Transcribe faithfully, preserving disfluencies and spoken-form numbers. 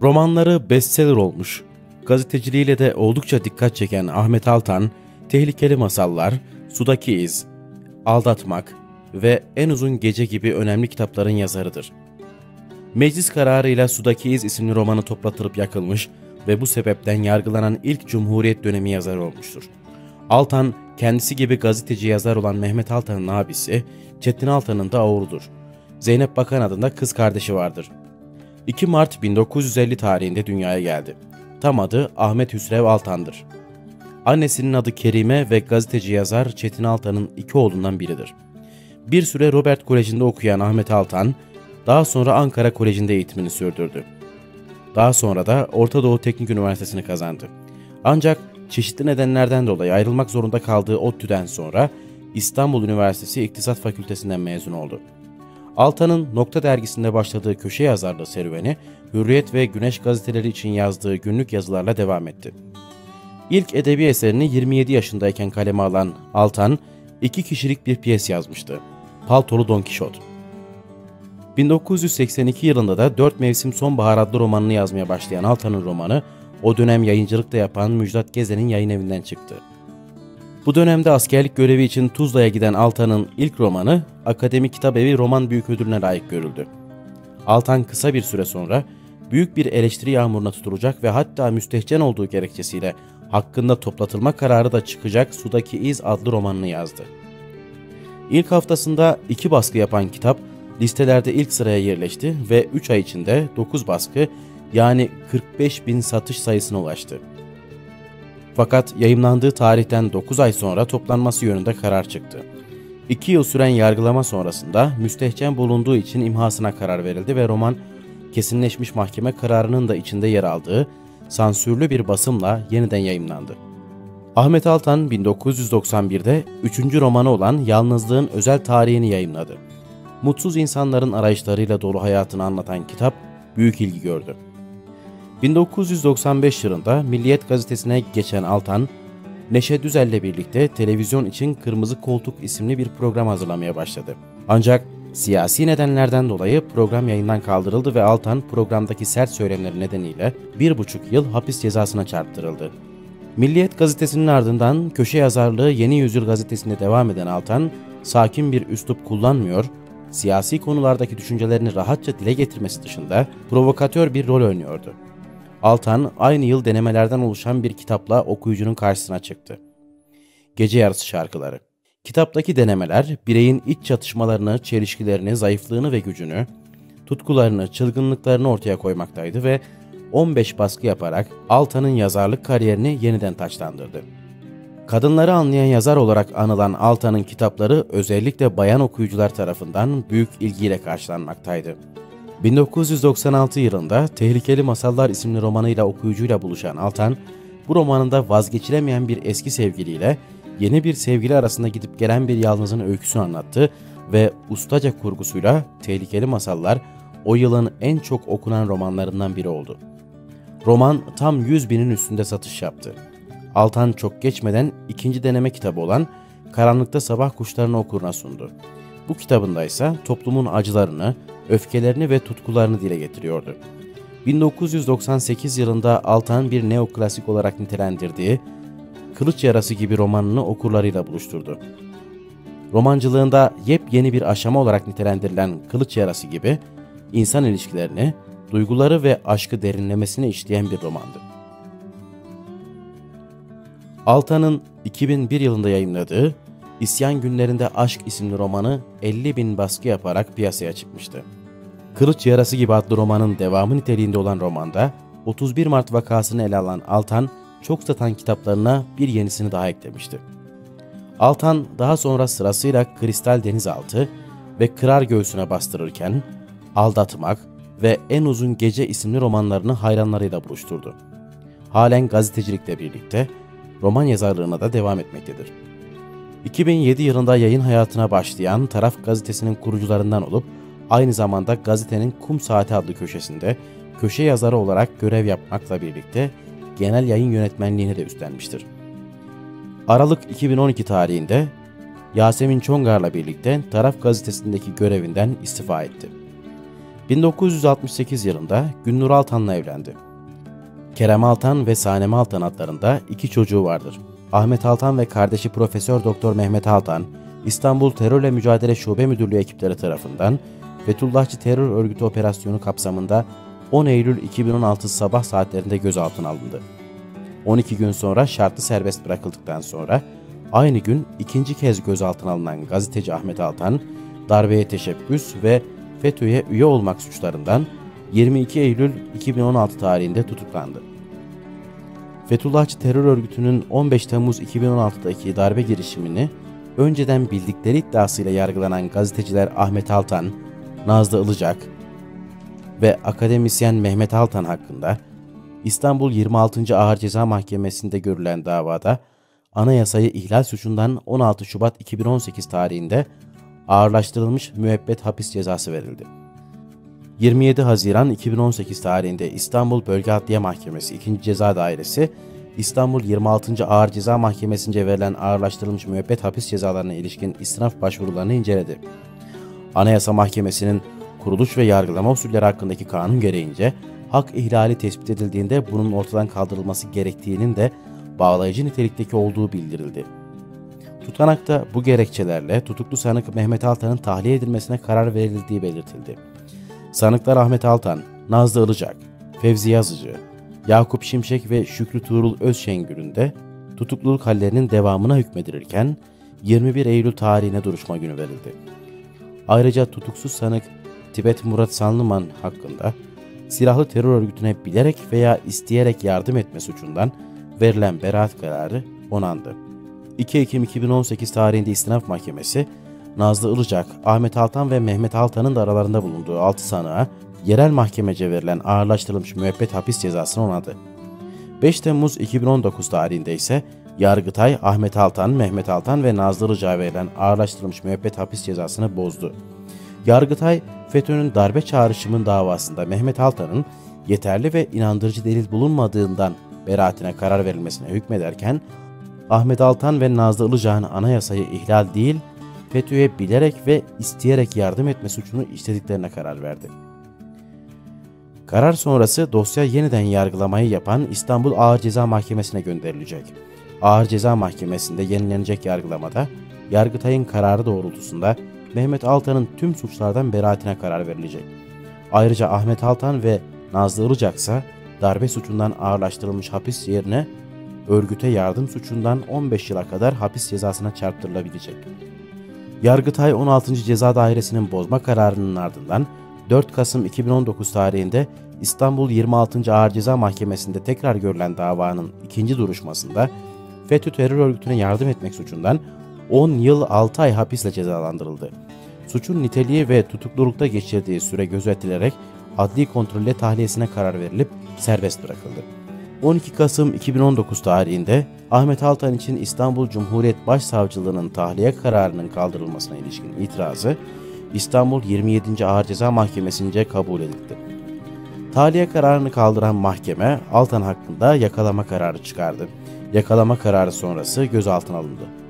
Romanları bestseller olmuş, gazeteciliğiyle de oldukça dikkat çeken Ahmet Altan, Tehlikeli Masallar, Sudaki İz, Aldatmak ve En Uzun Gece gibi önemli kitapların yazarıdır. Meclis kararıyla Sudaki İz isimli romanı toplatılıp yakılmış ve bu sebepten yargılanan ilk Cumhuriyet dönemi yazarı olmuştur. Altan, kendisi gibi gazeteci yazar olan Mehmet Altan'ın abisi, Çetin Altan'ın da oğludur. Zeynep Bakan adında kız kardeşi vardır. iki Mart bin dokuz yüz elli tarihinde dünyaya geldi. Tam adı Ahmet Hüsrev Altan'dır. Annesinin adı Kerime ve gazeteci yazar Çetin Altan'ın iki oğlundan biridir. Bir süre Robert Koleji'nde okuyan Ahmet Altan, daha sonra Ankara Koleji'nde eğitimini sürdürdü. Daha sonra da Orta Doğu Teknik Üniversitesi'ni kazandı. Ancak çeşitli nedenlerden dolayı ayrılmak zorunda kaldığı ODTÜ'den sonra İstanbul Üniversitesi İktisat Fakültesinden mezun oldu. Altan'ın Nokta dergisinde başladığı köşe yazarlığı serüveni, Hürriyet ve Güneş gazeteleri için yazdığı günlük yazılarla devam etti. İlk edebi eserini yirmi yedi yaşındayken kaleme alan Altan, iki kişilik bir piyes yazmıştı. Paltolu Don Kişot. bin dokuz yüz seksen iki yılında da Dört Mevsim Sonbahar adlı romanını yazmaya başlayan Altan'ın romanı, o dönem yayıncılıkta yapan Müjdat Gezen'in yayın evinden çıktı. Bu dönemde askerlik görevi için Tuzla'ya giden Altan'ın ilk romanı, Akademi Kitabevi Roman Büyük Ödülü'ne layık görüldü. Altan kısa bir süre sonra büyük bir eleştiri yağmuruna tutulacak ve hatta müstehcen olduğu gerekçesiyle hakkında toplatılma kararı da çıkacak Sudaki İz adlı romanını yazdı. İlk haftasında iki baskı yapan kitap listelerde ilk sıraya yerleşti ve üç ay içinde dokuz baskı, yani kırk beş bin satış sayısına ulaştı. Fakat yayımlandığı tarihten dokuz ay sonra toplanması yönünde karar çıktı. iki yıl süren yargılama sonrasında müstehcen bulunduğu için imhasına karar verildi ve roman, kesinleşmiş mahkeme kararının da içinde yer aldığı sansürlü bir basımla yeniden yayımlandı. Ahmet Altan bin dokuz yüz doksan birde üçüncü romanı olan Yalnızlığın özel tarihini yayımladı. Mutsuz insanların arayışlarıyla dolu hayatını anlatan kitap büyük ilgi gördü. bin dokuz yüz doksan beş yılında Milliyet gazetesine geçen Altan, Neşe Düzel'le birlikte televizyon için Kırmızı Koltuk isimli bir program hazırlamaya başladı. Ancak siyasi nedenlerden dolayı program yayından kaldırıldı ve Altan programdaki sert söylemleri nedeniyle bir buçuk yıl hapis cezasına çarptırıldı. Milliyet gazetesinin ardından köşe yazarlığı Yeni Yüzyıl gazetesinde devam eden Altan, sakin bir üslup kullanmıyor, siyasi konulardaki düşüncelerini rahatça dile getirmesi dışında provokatör bir rol oynuyordu. Altan aynı yıl denemelerden oluşan bir kitapla okuyucunun karşısına çıktı. Gece Yarısı Şarkıları. Kitaptaki denemeler bireyin iç çatışmalarını, çelişkilerini, zayıflığını ve gücünü, tutkularını, çılgınlıklarını ortaya koymaktaydı ve on beş baskı yaparak Altan'ın yazarlık kariyerini yeniden taçlandırdı. Kadınları anlayan yazar olarak anılan Altan'ın kitapları özellikle bayan okuyucular tarafından büyük ilgiyle karşılanmaktaydı. bin dokuz yüz doksan altı yılında Tehlikeli Masallar isimli romanıyla okuyucuyla buluşan Altan, bu romanında vazgeçilemeyen bir eski sevgiliyle yeni bir sevgili arasında gidip gelen bir yalnızın öyküsünü anlattı ve ustaca kurgusuyla Tehlikeli Masallar o yılın en çok okunan romanlarından biri oldu. Roman tam yüz binin üstünde satış yaptı. Altan çok geçmeden ikinci deneme kitabı olan Karanlıkta Sabah Kuşlarını okuruna sundu. Bu kitabında ise toplumun acılarını, öfkelerini ve tutkularını dile getiriyordu. bin dokuz yüz doksan sekiz yılında Altan bir neoklasik olarak nitelendirdiği Kılıç Yarası gibi romanını okurlarıyla buluşturdu. Romancılığında yepyeni bir aşama olarak nitelendirilen Kılıç Yarası gibi insan ilişkilerini, duyguları ve aşkı derinlemesine işleyen bir romandı. Altan'ın iki bin bir yılında yayımladığı İsyan Günlerinde Aşk isimli romanı elli bin baskı yaparak piyasaya çıkmıştı. Kılıç Yarası gibi adlı romanın devamı niteliğinde olan romanda otuz bir Mart vakasını ele alan Altan, çok satan kitaplarına bir yenisini daha eklemişti. Altan daha sonra sırasıyla Kristal Denizaltı ve Kırar Göğsüne Bastırırken, Aldatmak ve En Uzun Gece isimli romanlarını hayranlarıyla buluşturdu. Halen gazetecilikle birlikte roman yazarlığına da devam etmektedir. iki bin yedi yılında yayın hayatına başlayan Taraf gazetesinin kurucularından olup aynı zamanda gazetenin Kum Saati adlı köşesinde köşe yazarı olarak görev yapmakla birlikte genel yayın yönetmenliğini de üstlenmiştir. Aralık iki bin on iki tarihinde Yasemin Çongar'la birlikte Taraf gazetesindeki görevinden istifa etti. bin dokuz yüz altmış sekiz yılında Günnur Altan'la evlendi. Kerem Altan ve Sanem Altan adlarında iki çocuğu vardır. Ahmet Altan ve kardeşi Profesör Doktor Mehmet Altan, İstanbul Terörle Mücadele Şube Müdürlüğü ekipleri tarafından Fethullahçı terör örgütü operasyonu kapsamında on Eylül iki bin on altı sabah saatlerinde gözaltına alındı. on iki gün sonra şartlı serbest bırakıldıktan sonra aynı gün ikinci kez gözaltına alınan gazeteci Ahmet Altan, darbeye teşebbüs ve FETÖ'ye üye olmak suçlarından yirmi iki Eylül iki bin on altı tarihinde tutuklandı. Fethullahçı terör örgütünün on beş Temmuz iki bin on altıdaki darbe girişimini önceden bildikleri iddiasıyla yargılanan gazeteciler Ahmet Altan, Nazlı Ilıcak ve akademisyen Mehmet Altan hakkında İstanbul yirmi altıncı Ağır Ceza Mahkemesi'nde görülen davada anayasayı ihlal suçundan on altı Şubat iki bin on sekiz tarihinde ağırlaştırılmış müebbet hapis cezası verildi. yirmi yedi Haziran iki bin on sekiz tarihinde İstanbul Bölge Adliye Mahkemesi ikinci Ceza Dairesi, İstanbul yirmi altıncı Ağır Ceza Mahkemesi'nce verilen ağırlaştırılmış müebbet hapis cezalarına ilişkin istinaf başvurularını inceledi. Anayasa Mahkemesi'nin kuruluş ve yargılama usulleri hakkındaki kanun gereğince hak ihlali tespit edildiğinde bunun ortadan kaldırılması gerektiğinin de bağlayıcı nitelikteki olduğu bildirildi. Tutanakta bu gerekçelerle tutuklu sanık Mehmet Altan'ın tahliye edilmesine karar verildiği belirtildi. Sanıklar Ahmet Altan, Nazlı Ilıcak, Fevzi Yazıcı, Yakup Şimşek ve Şükrü Tuğrul Özşengül'ün de tutukluluk hallerinin devamına hükmedilirken yirmi bir Eylül tarihine duruşma günü verildi. Ayrıca tutuksuz sanık Tibet Murat Sanlıman hakkında silahlı terör örgütüne bilerek veya isteyerek yardım etme suçundan verilen beraat kararı onandı. iki Ekim iki bin on sekiz tarihinde İstinaf Mahkemesi, Nazlı Ilıcak, Ahmet Altan ve Mehmet Altan'ın da aralarında bulunduğu altı sanığa yerel mahkemece verilen ağırlaştırılmış müebbet hapis cezasını onadı. beş Temmuz iki bin on dokuz tarihinde ise Yargıtay, Ahmet Altan, Mehmet Altan ve Nazlı Ilıcak'a verilen ağırlaştırılmış müebbet hapis cezasını bozdu. Yargıtay, FETÖ'nün darbe çağrışımın davasında Mehmet Altan'ın yeterli ve inandırıcı delil bulunmadığından beraatine karar verilmesine hükmederken, Ahmet Altan ve Nazlı Ilıcak'ın anayasayı ihlal değil, FETÖ'ye bilerek ve isteyerek yardım etme suçunu işlediklerine karar verdi. Karar sonrası dosya yeniden yargılamayı yapan İstanbul Ağır Ceza Mahkemesi'ne gönderilecek. Ağır Ceza Mahkemesi'nde yenilenecek yargılamada, Yargıtay'ın kararı doğrultusunda Mehmet Altan'ın tüm suçlardan beraatine karar verilecek. Ayrıca Ahmet Altan ve Nazlı Ilıcak ise darbe suçundan ağırlaştırılmış hapis yerine örgüte yardım suçundan on beş yıla kadar hapis cezasına çarptırılabilecek. Yargıtay on altıncı Ceza Dairesi'nin bozma kararının ardından dört Kasım iki bin on dokuz tarihinde İstanbul yirmi altıncı Ağır Ceza Mahkemesi'nde tekrar görülen davanın ikinci duruşmasında FETÖ terör örgütüne yardım etmek suçundan on yıl altı ay hapisle cezalandırıldı. Suçun niteliği ve tutuklulukta geçirdiği süre gözetilerek adli kontrolle tahliyesine karar verilip serbest bırakıldı. on iki Kasım iki bin on dokuz tarihinde Ahmet Altan için İstanbul Cumhuriyet Başsavcılığı'nın tahliye kararının kaldırılmasına ilişkin itirazı İstanbul yirmi yedinci Ağır Ceza Mahkemesi'nce kabul edildi. Tahliye kararını kaldıran mahkeme Altan hakkında yakalama kararı çıkardı. Yakalama kararı sonrası gözaltına alındı.